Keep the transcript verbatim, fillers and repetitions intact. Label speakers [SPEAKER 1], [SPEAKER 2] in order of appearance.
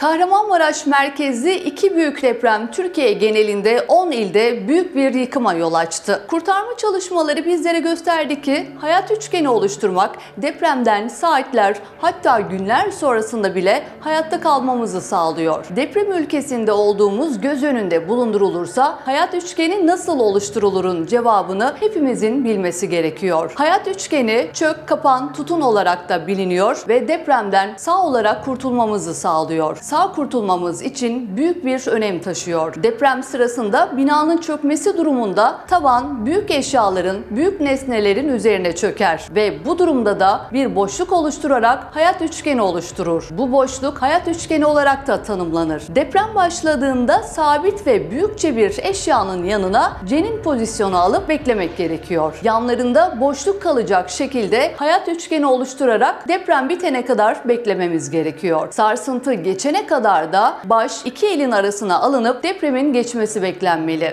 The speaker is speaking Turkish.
[SPEAKER 1] Kahramanmaraş merkezli iki büyük deprem Türkiye genelinde on ilde büyük bir yıkıma yol açtı. Kurtarma çalışmaları bizlere gösterdi ki hayat üçgeni oluşturmak depremden saatler hatta günler sonrasında bile hayatta kalmamızı sağlıyor. Deprem ülkesinde olduğumuz göz önünde bulundurulursa hayat üçgeni nasıl oluşturulurun cevabını hepimizin bilmesi gerekiyor. Hayat üçgeni çök, kapan, tutun olarak da biliniyor ve depremden sağ olarak kurtulmamızı sağlıyor. Sağ kurtulmamız için büyük bir önem taşıyor. Deprem sırasında binanın çökmesi durumunda tavan büyük eşyaların, büyük nesnelerin üzerine çöker ve bu durumda da bir boşluk oluşturarak hayat üçgeni oluşturur. Bu boşluk hayat üçgeni olarak da tanımlanır. Deprem başladığında sabit ve büyükçe bir eşyanın yanına cenin pozisyonu alıp beklemek gerekiyor. Yanlarında boşluk kalacak şekilde hayat üçgeni oluşturarak deprem bitene kadar beklememiz gerekiyor. Sarsıntı geçene kadar da baş iki elin arasına alınıp depremin geçmesi beklenmeli.